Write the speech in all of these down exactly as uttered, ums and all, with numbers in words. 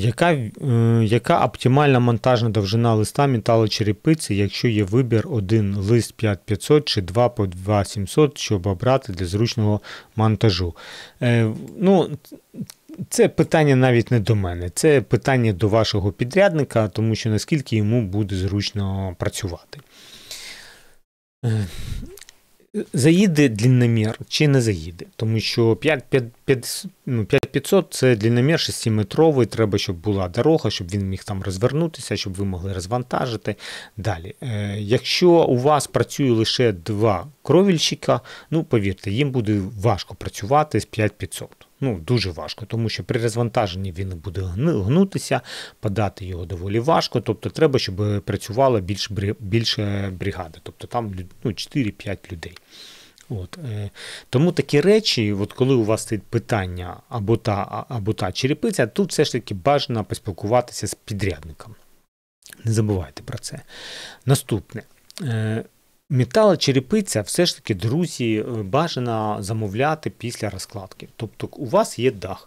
Яка, е, яка оптимальна монтажна довжина листа металочерепиці, якщо є вибір один лист п'ять тисяч п'ятсот чи два по два тисячі сімсот, щоб обрати для зручного монтажу? Е, ну, це питання навіть не до мене, це питання до вашого підрядника, тому що наскільки йому буде зручно працювати. Е, Заїде длинномір чи не заїде, тому що п'ять тисяч п'ятсот це длинномір шестиметровий, треба, щоб була дорога, щоб він міг там розвернутися, щоб ви могли розвантажити. Далі, якщо у вас працює лише два кровельщика, ну повірте, їм буде важко працювати з п'ять тисяч п'ятсот. Ну, дуже важко, тому що при розвантаженні він буде гнутися, подати його доволі важко, тобто треба, щоб працювала більш, більше бригади, тобто там ну, чотири-п'ять людей. От. Тому такі речі, от коли у вас стоїть питання або та, або та черепиця, тут все ж таки бажано поспілкуватися з підрядником. Не забувайте про це. Наступне. Металочерепиця все ж таки, друзі, бажано замовляти після розкладки. Тобто у вас є дах.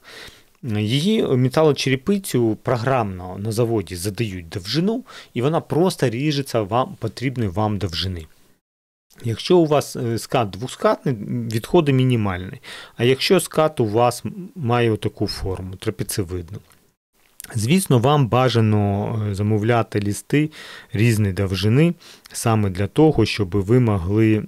Її металочерепицю програмно на заводі задають довжину, і вона просто ріжеться вам потрібної вам довжини. Якщо у вас скат двоскатний, відходи мінімальні. А якщо скат у вас має таку форму, трапецевидну. Звісно, вам бажано замовляти листи різної довжини, саме для того, щоб ви могли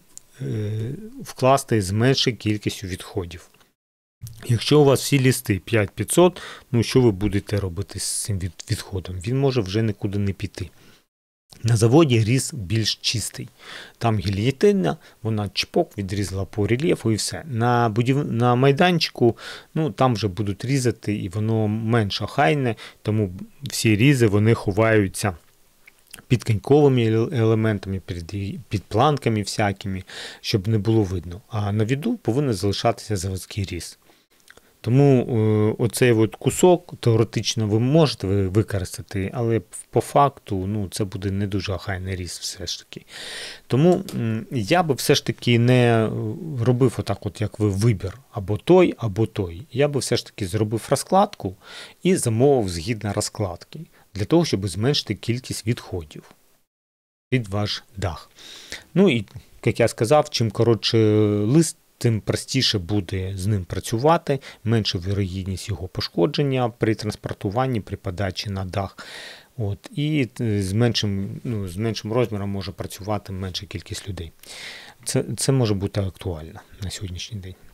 вкласти з меншою кількістю відходів. Якщо у вас всі листи п'ять тисяч п'ятсот, ну що ви будете робити з цим відходом? Він може вже нікуди не піти. На заводі різ більш чистий. Там гільйотина, вона чпок відрізала по рельєфу і все. На, будів... на майданчику, ну, там вже будуть різати, і воно менш охайне, тому всі різи вони ховаються під коньковими елементами, під, під планками всякими, щоб не було видно. А на віду повинен залишатися заводський різ. Тому е, оцей от кусок теоретично ви можете використати, але по факту ну, це буде не дуже охайний різ все ж таки. Тому м, я би все ж таки не робив отак, от, як ви, вибір або той, або той. Я би все ж таки зробив розкладку і замовив згідно розкладки, для того, щоб зменшити кількість відходів під ваш дах. Ну і, як я сказав, чим коротше лист, тим простіше буде з ним працювати, менша вірогідність його пошкодження при транспортуванні, при подачі на дах. От, і з меншим, ну, з меншим розміром може працювати менша кількість людей. Це, це може бути актуально на сьогоднішній день.